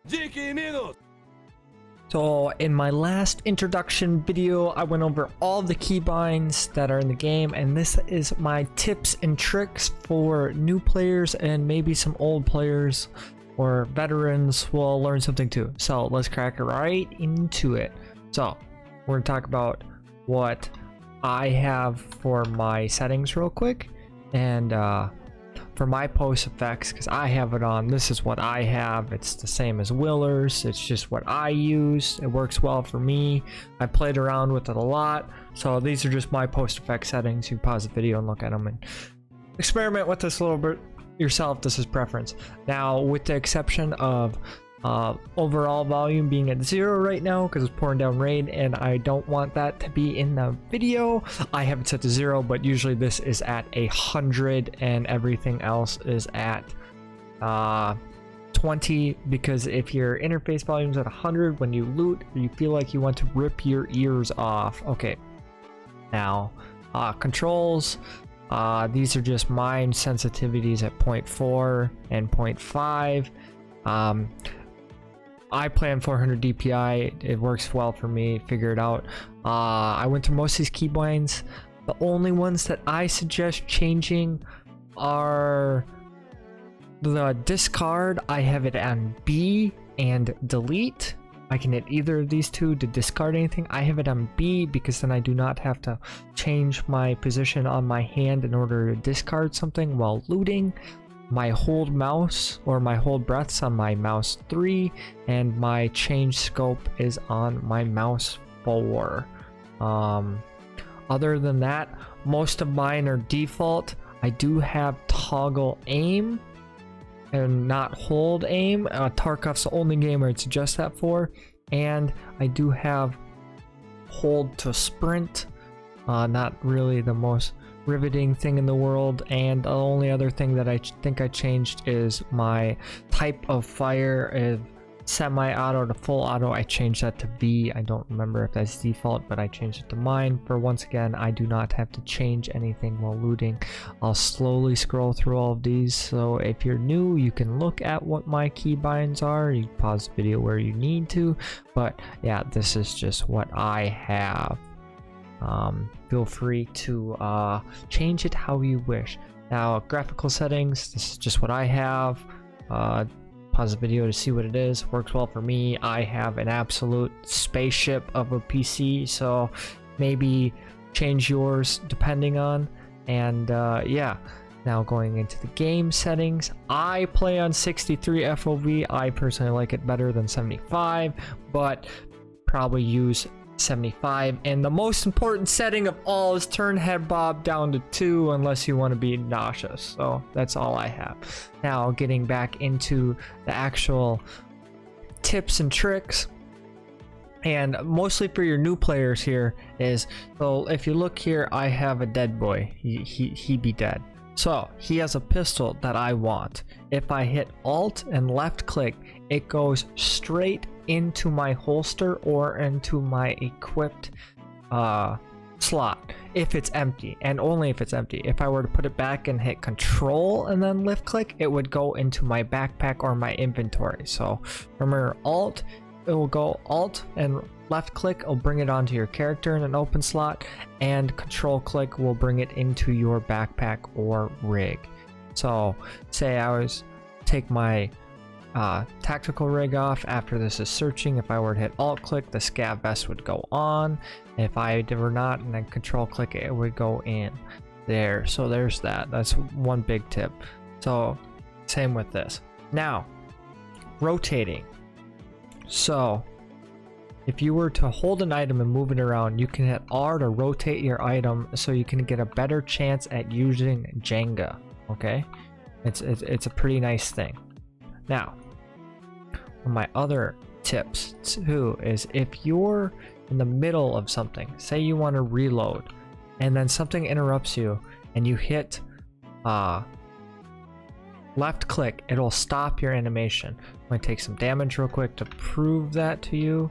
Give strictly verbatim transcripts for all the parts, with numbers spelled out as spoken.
So in my last introduction video, I went over all the keybinds that are in the game, and this is my tips and tricks for new players and maybe some old players or veterans will learn something too. So let's crack right into it. So we're gonna talk about what I have for my settings real quick, and uh, for my post effects, because I have it on, this is what I have. It's the same as Willer's, it's just what I use. It works well for me. I played around with it a lot, so these are just my post effect settings. You pause the video and look at them and experiment with this a little bit yourself. This is preference. Now, with the exception of uh, overall volume being at zero right now because it's pouring down rain and I don't want that to be in the video, I have it set to zero, but usually this is at a hundred and everything else is at uh, twenty, because if your interface volume is at one hundred, when you loot, you feel like you want to rip your ears off. Okay, now uh, controls. Uh, these are just mine sensitivities at zero point four and zero point five. Um, I play on four hundred D P I. It works well for me. Figure it out. Uh, I went through most of these keybinds. The only ones that I suggest changing are the discard. I have it on B, and delete. I can hit either of these two to discard anything. I have it on B because then I do not have to change my position on my hand in order to discard something while looting. My hold mouse or my hold breaths on my mouse three, and my change scope is on my mouse four. Um, other than that, most of mine are default. I do have toggle aim and not hold aim. Uh, Tarkov's the only game I'd suggest that for, and I do have hold to sprint. Uh, not really the most riveting thing in the world, and the only other thing that I think I changed is my type of fire. If semi-auto to full auto, I changed that to V. I don't remember if that's default, but I changed it to mine. For once again, I do not have to change anything while looting. I'll slowly scroll through all of these, so if you're new, you can look at what my keybinds are. You pause the video where you need to, but yeah, this is just what I have. Um, feel free to uh, change it how you wish. Now, graphical settings, this is just what I have. Uh, pause the video to see what it is. Works well for me. I have an absolute spaceship of a P C, so maybe change yours depending on. And uh, yeah, now going into the game settings, I play on sixty-three F O V. I personally like it better than seventy-five, but probably use seventy-five, and the most important setting of all is turn head bob down to two unless you want to be nauseous. So that's all I have. Now getting back into the actual tips and tricks, and mostly for your new players here is, so if you look here, I have a dead boy. He, he, he be dead. So he has a pistol that I want. If I hit alt and left click, it goes straight into my holster or into my equipped uh, slot if it's empty, and only if it's empty. If I were to put it back and hit control and then left click, it would go into my backpack or my inventory. So remember, alt, it will go alt, and left click will bring it onto your character in an open slot, and control click will bring it into your backpack or rig. So say I was take my Uh, tactical rig off. After this is searching, if I were to hit alt click, the scav vest would go on. If I were not, and then control click, it would go in there. So there's that. That's one big tip. So same with this. Now, rotating. So if you were to hold an item and move it around, you can hit R to rotate your item so you can get a better chance at using Jenga. Okay, it's it's, it's a pretty nice thing. Now, my other tips too is, if you're in the middle of something, say you want to reload and then something interrupts you and you hit uh, left click, it'll stop your animation. I'm going to take some damage real quick to prove that to you.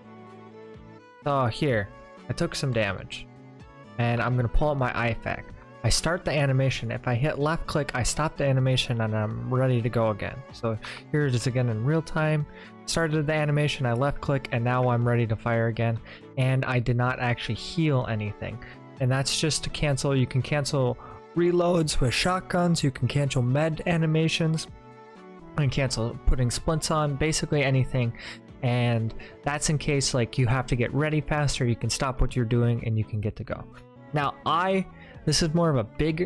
Oh, here, I took some damage and I'm going to pull out my I FAK. I start the animation. If I hit left click, I stop the animation and I'm ready to go again. So here it is again in real time. Started the animation, I left click, and now I'm ready to fire again. And I did not actually heal anything. And that's just to cancel. You can cancel reloads with shotguns, you can cancel med animations, and cancel putting splints on, basically anything. And that's in case like you have to get ready faster, you can stop what you're doing and you can get to go. Now I, this is more of a big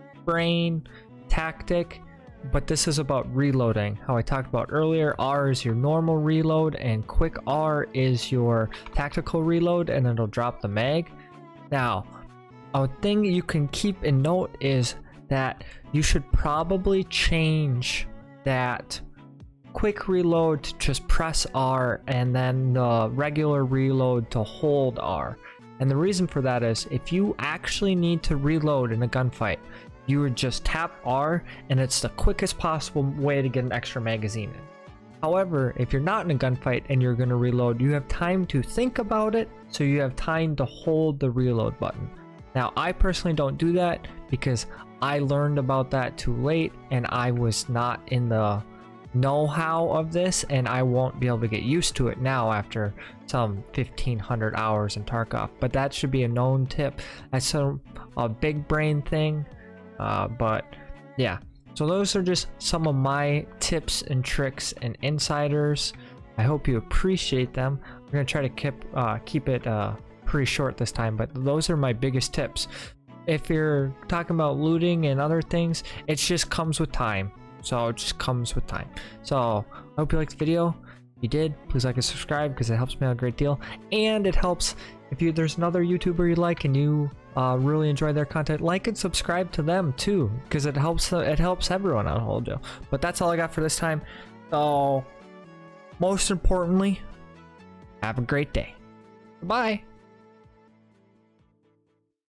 brain tactic, but this is about reloading. How I talked about earlier, R is your normal reload and quick R is your tactical reload, and it'll drop the mag. Now, a thing you can keep in note is that you should probably change that quick reload to just press R and then the regular reload to hold R. And the reason for that is if you actually need to reload in a gunfight, you would just tap R and it's the quickest possible way to get an extra magazine in. However, if you're not in a gunfight and you're going to reload, you have time to think about it, so you have time to hold the reload button. Now, I personally don't do that because I learned about that too late and I was not in the know-how of this, and I won't be able to get used to it now after some fifteen hundred hours in Tarkov. But that should be a known tip. That's a, a big brain thing, uh, but yeah. So those are just some of my tips and tricks and insiders. I hope you appreciate them. We're gonna try to keep uh, keep it uh, pretty short this time, but those are my biggest tips. If you're talking about looting and other things, it just comes with time. So it just comes with time. So I hope you liked the video. If you did, please like and subscribe because it helps me out a great deal. And it helps if you there's another YouTuber you like and you uh, really enjoy their content, like and subscribe to them too, because it helps it helps everyone out, hold you. But that's all I got for this time. So most importantly, have a great day. Bye.